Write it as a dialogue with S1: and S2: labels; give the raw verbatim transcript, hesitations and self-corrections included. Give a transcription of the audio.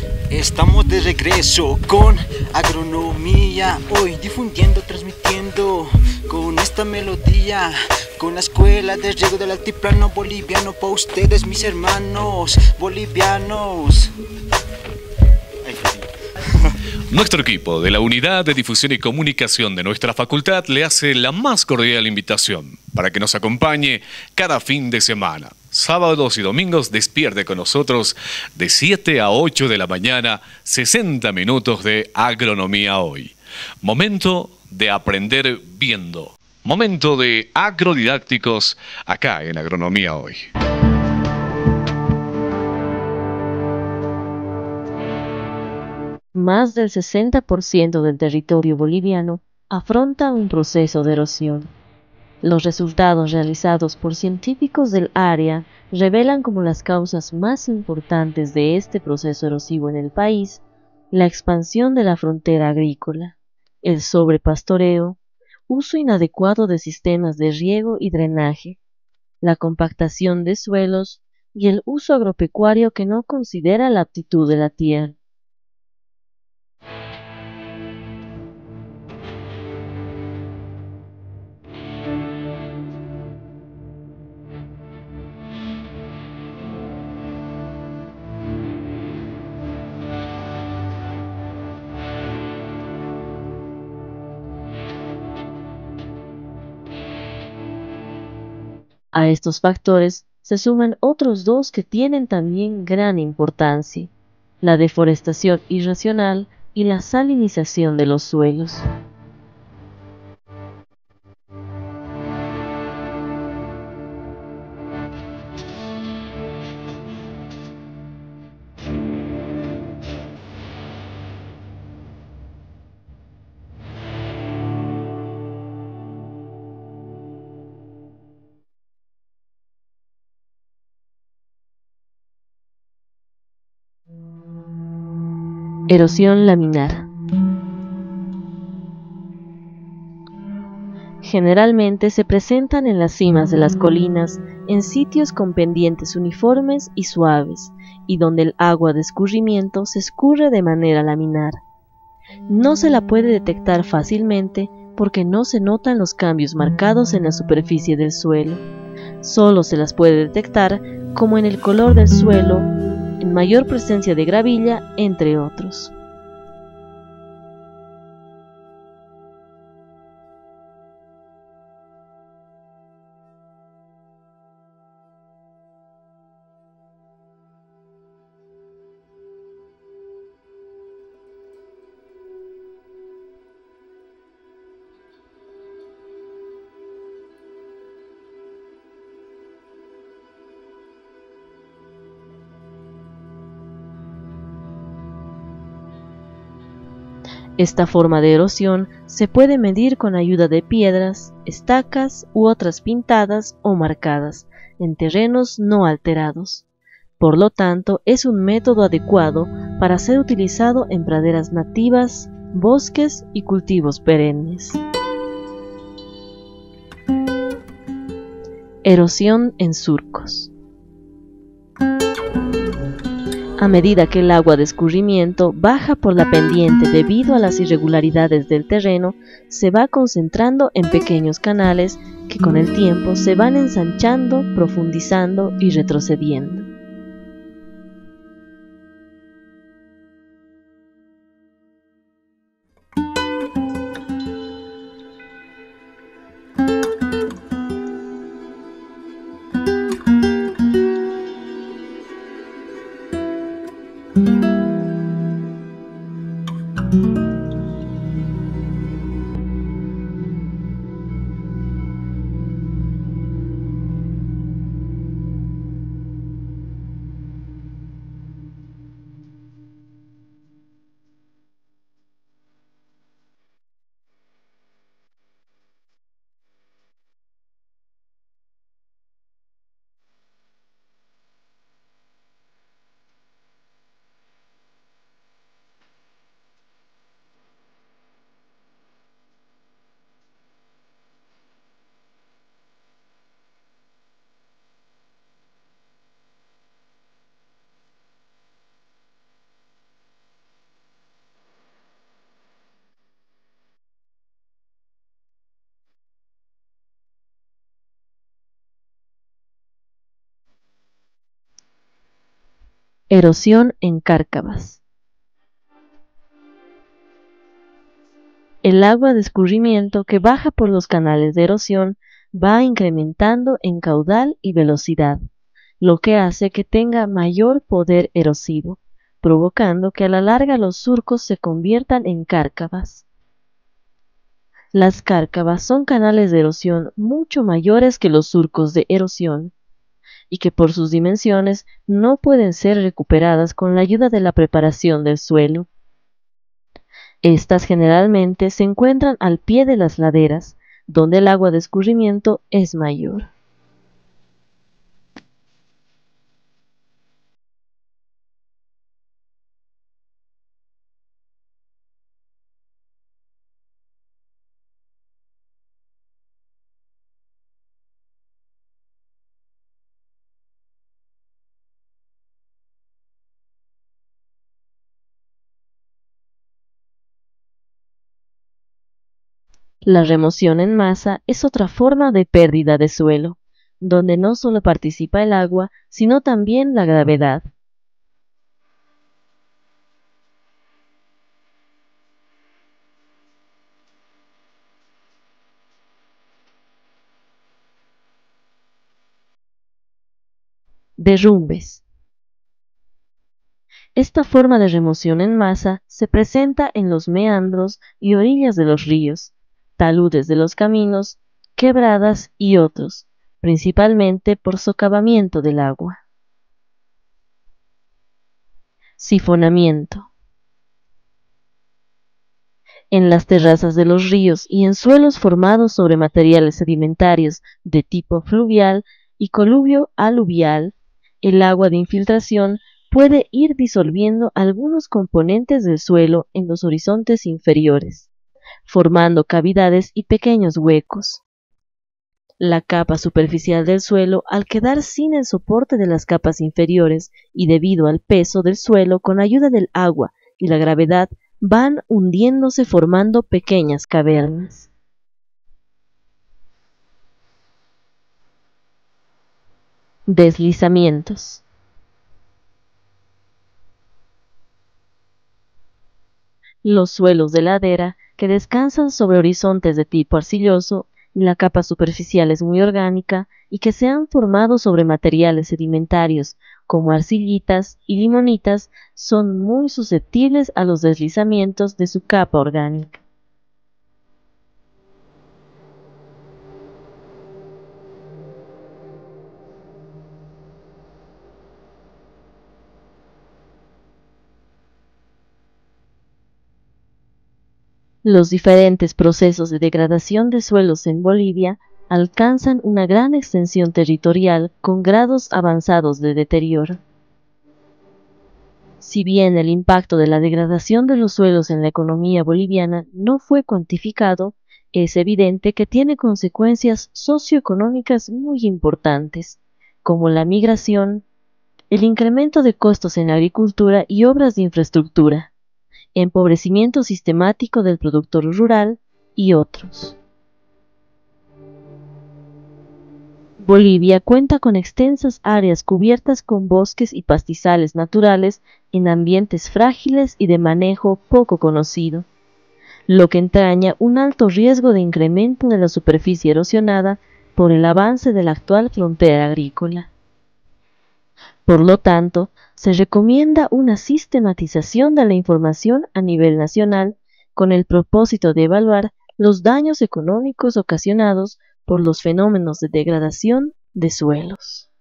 S1: Estamos de regreso con agronomía, hoy difundiendo, transmitiendo con esta melodía, con la escuela de riego del altiplano boliviano, para ustedes mis hermanos bolivianos.
S2: Nuestro equipo de la Unidad de Difusión y Comunicación de nuestra facultad le hace la más cordial invitación para que nos acompañe cada fin de semana. Sábados y domingos despierte con nosotros de siete a ocho de la mañana, sesenta minutos de Agronomía Hoy. Momento de aprender viendo. Momento de agrodidácticos acá en Agronomía Hoy.
S3: Más del sesenta por ciento del territorio boliviano afronta un proceso de erosión. Los resultados realizados por científicos del área revelan como las causas más importantes de este proceso erosivo en el país la expansión de la frontera agrícola, el sobrepastoreo, uso inadecuado de sistemas de riego y drenaje, la compactación de suelos y el uso agropecuario que no considera la aptitud de la tierra. A estos factores se suman otros dos que tienen también gran importancia: la deforestación irracional y la salinización de los suelos. Erosión laminar. Generalmente se presentan en las cimas de las colinas, en sitios con pendientes uniformes y suaves, y donde el agua de escurrimiento se escurre de manera laminar. No se la puede detectar fácilmente porque no se notan los cambios marcados en la superficie del suelo. Solo se las puede detectar como en el color del suelo, en mayor presencia de gravilla, entre otros. Esta forma de erosión se puede medir con ayuda de piedras, estacas u otras pintadas o marcadas en terrenos no alterados. Por lo tanto, es un método adecuado para ser utilizado en praderas nativas, bosques y cultivos perennes. Erosión en surcos. A medida que el agua de escurrimiento baja por la pendiente debido a las irregularidades del terreno, se va concentrando en pequeños canales que con el tiempo se van ensanchando, profundizando y retrocediendo. Erosión en cárcavas. El agua de escurrimiento que baja por los canales de erosión va incrementando en caudal y velocidad, lo que hace que tenga mayor poder erosivo, provocando que a la larga los surcos se conviertan en cárcavas. Las cárcavas son canales de erosión mucho mayores que los surcos de erosión, y que por sus dimensiones no pueden ser recuperadas con la ayuda de la preparación del suelo. Estas generalmente se encuentran al pie de las laderas, donde el agua de escurrimiento es mayor. La remoción en masa es otra forma de pérdida de suelo, donde no solo participa el agua, sino también la gravedad. Derrumbes. Esta forma de remoción en masa se presenta en los meandros y orillas de los ríos, taludes de los caminos, quebradas y otros, principalmente por socavamiento del agua. Sifonamiento. En las terrazas de los ríos y en suelos formados sobre materiales sedimentarios de tipo fluvial y coluvio aluvial, el agua de infiltración puede ir disolviendo algunos componentes del suelo en los horizontes inferiores, formando cavidades y pequeños huecos. La capa superficial del suelo, al quedar sin el soporte de las capas inferiores y debido al peso del suelo con ayuda del agua y la gravedad, van hundiéndose formando pequeñas cavernas. Deslizamientos. Los suelos de ladera, que descansan sobre horizontes de tipo arcilloso, y la capa superficial es muy orgánica, y que se han formado sobre materiales sedimentarios, como arcillitas y limonitas, son muy susceptibles a los deslizamientos de su capa orgánica. Los diferentes procesos de degradación de suelos en Bolivia alcanzan una gran extensión territorial con grados avanzados de deterioro. Si bien el impacto de la degradación de los suelos en la economía boliviana no fue cuantificado, es evidente que tiene consecuencias socioeconómicas muy importantes, como la migración, el incremento de costos en la agricultura y obras de infraestructura, empobrecimiento sistemático del productor rural y otros. Bolivia cuenta con extensas áreas cubiertas con bosques y pastizales naturales en ambientes frágiles y de manejo poco conocido, lo que entraña un alto riesgo de incremento de la superficie erosionada por el avance de la actual frontera agrícola. Por lo tanto, se recomienda una sistematización de la información a nivel nacional con el propósito de evaluar los daños económicos ocasionados por los fenómenos de degradación de suelos.